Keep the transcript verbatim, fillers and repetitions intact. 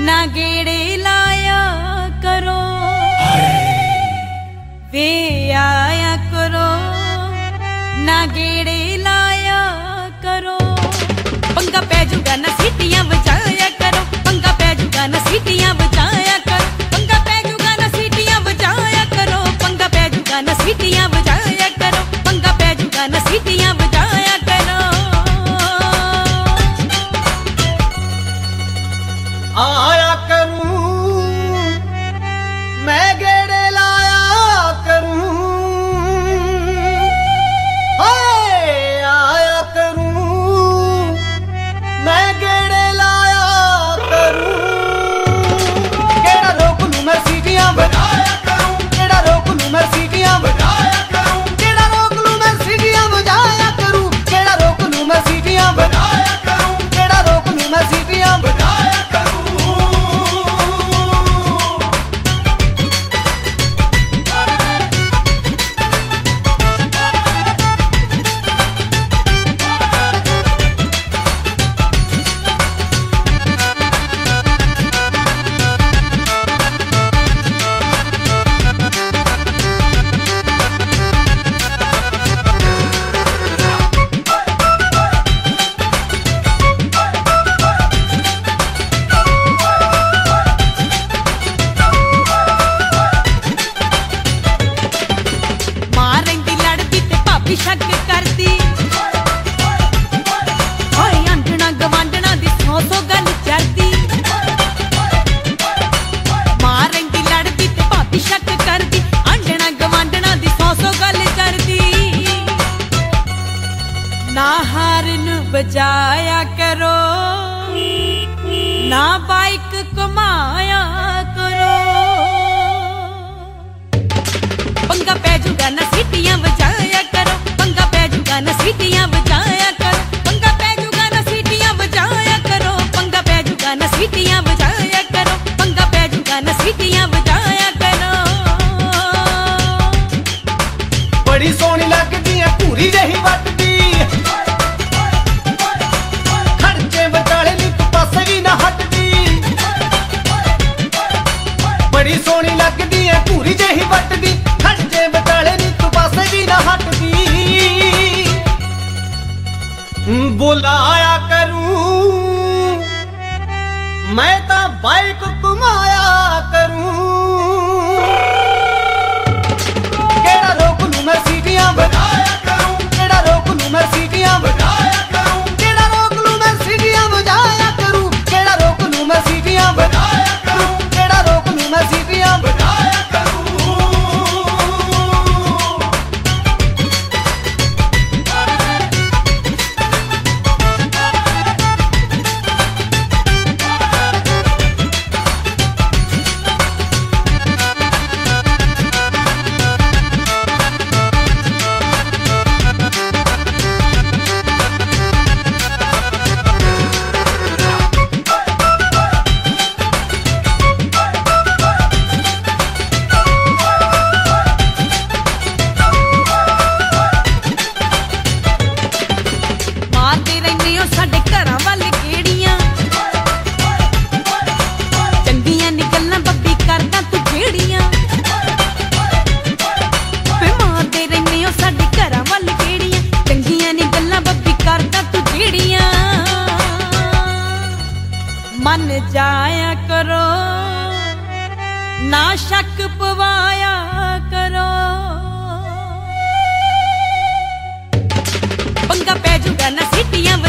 ना गेड़े लाया करो, वे आया करो, ना गेड़े लाया करो। पंगा पै जूगा ना सीटियां बजाया करो, पंगा पै जूगा ना सीटियां बजाया करो, पंगा पै जूगा ना सीटियां बजाया करो, पंगा पै जूगा ना सीटियां बजाया करो, पंगा पै जूगा ना सीटियां बजाया करो। आया करूं मैं गेड़े लाया करूं, आया करूं मैं गेड़े लाया करूं। केड़ा रोक लूं मैं सीटियां बजाया करूं, केड़ा रोक लूं मैं सीटियां बजाया करूं, केड़ा रोक लूं मैं सीटियां बजाया करूं, केड़ा रोक लूं मैं सीटियां बजाया करूं, केड़ा रोक लूं मैं सीटियां बजाया करूं। शक करदी होए आंडना गवांडना दी सौ सौ गल चलदी, मां रंगी लड़दी ते भाभी शक करदी, आंडना गवांडना दी सौ सौ गल करदी। ना हारन बजाया करो, ना बाइक घुमाया करो, पंगा पै जूगा ना सीटियां बजाया करो, पंगा पै जूगा ना सीटियां बजाया करो, पंगा पै जूगा ना सीटियां बजाया करो, पंगा पै जूगा ना सीटियां बजाया करो, पंगा पै जूगा ना सीटियां बजाया करो। बड़ी सोहनी लगदी है पूरी जही वटदी, खर्चे बचाले लिप पासे भी ना हटदी। बड़ी सोहनी लगदी है पूरी जही वटदी, खर्चे बचाले लिप पासे भी ना हटदी। बुलाया करूं मैं तां बाइक घुमाया करूं, केड़ा रोक लूं मैं सीटियां बजाया करूं, केड़ा रोक लूं मैं सीटियां बजाया करूं, केड़ा रोक लूं मैं सीटियां बजाया करूं, केड़ा रोक लूं मैं सीटियां बजाया करूं, केड़ा रोक लूं मैं सीटियां बजाया करूं। मन जाया करो, ना शक पवाया करो, पंगा पै जूगा ना सीटियां